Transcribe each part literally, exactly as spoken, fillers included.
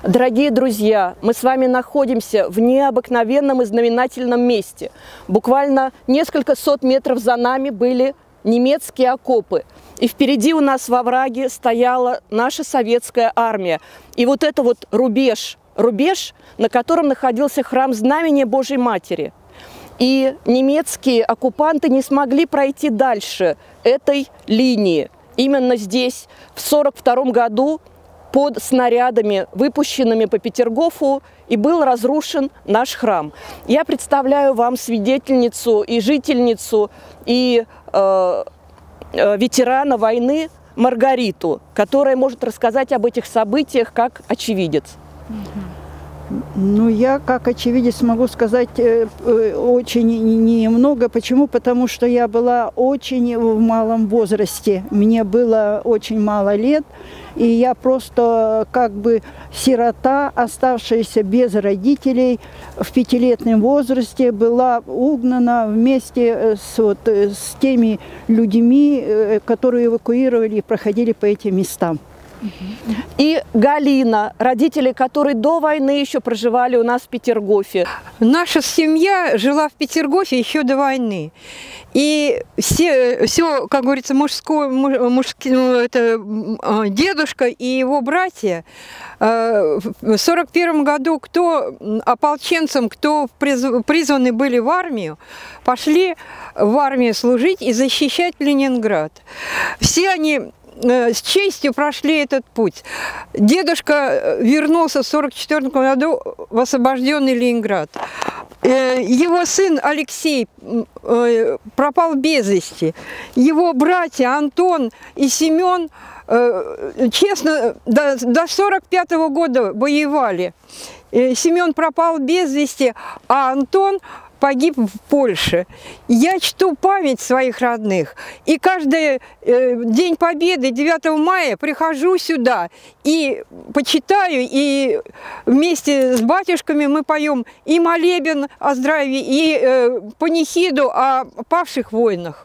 Дорогие друзья, мы с вами находимся в необыкновенном и знаменательном месте. Буквально несколько сот метров за нами были немецкие окопы. И впереди у нас во враге стояла наша советская армия. И вот это вот рубеж, рубеж, на котором находился храм Знамения Божьей Матери. И немецкие оккупанты не смогли пройти дальше этой линии. Именно здесь, в сорок втором году, под снарядами, выпущенными по Петергофу, и был разрушен наш храм. Я представляю вам свидетельницу и жительницу, и э, э, ветерана войны Маргариту, которая может рассказать об этих событиях как очевидец. Ну, я как очевидец могу сказать э, э, очень немного. Почему? Потому что я была очень в малом возрасте. Мне было очень мало лет. И я просто как бы сирота, оставшаяся без родителей в пятилетнем возрасте, была угнана вместе с, вот, с теми людьми, которые эвакуировали и проходили по этим местам. И Галина, родители которой до войны еще проживали у нас в Петергофе. Наша семья жила в Петергофе еще до войны. И все, все, как говорится, мужское, мужский, ну, это дедушка и его братья в сорок первом году, кто ополченцам, кто призваны были в армию, пошли в армию служить и защищать Ленинград. Все они с честью прошли этот путь. Дедушка вернулся в сорок четвёртом году в освобожденный Ленинград. Его сын Алексей пропал без вести. Его братья Антон и Семен, честно, до, до сорок пятого года воевали. Семен пропал без вести, а Антон погиб в Польше. Я чту память своих родных. И каждый э, День Победы, девятого мая, прихожу сюда и почитаю, и вместе с батюшками мы поем и молебен о здравии, и э, панихиду о павших воинах.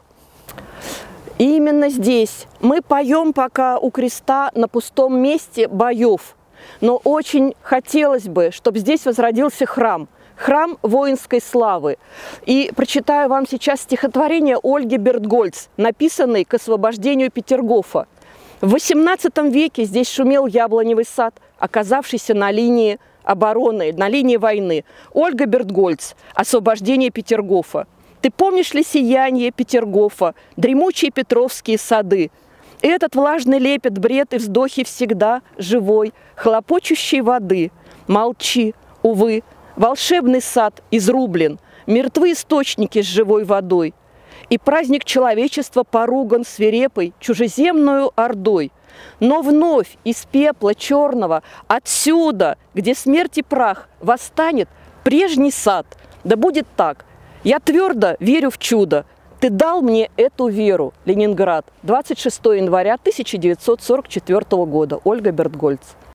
И именно здесь мы поем пока у креста на пустом месте боев. Но очень хотелось бы, чтобы здесь возродился храм. Храм воинской славы. И прочитаю вам сейчас стихотворение Ольги Бертгольц, написанное к освобождению Петергофа. В восемнадцатом веке здесь шумел яблоневый сад, оказавшийся на линии обороны, на линии войны. Ольга Бертгольц. Освобождение Петергофа. Ты помнишь ли сияние Петергофа, дремучие петровские сады? Этот влажный лепет, бред и вздохи всегда живой, хлопочущей воды. Молчи, увы. Волшебный сад изрублен, мертвы источники с живой водой. И праздник человечества поруган свирепой чужеземную ордой. Но вновь из пепла черного, отсюда, где смерть и прах, восстанет прежний сад. Да будет так. Я твердо верю в чудо. Ты дал мне эту веру. Ленинград. двадцать шестого января тысяча девятьсот сорок четвёртого года. Ольга Бертгольц.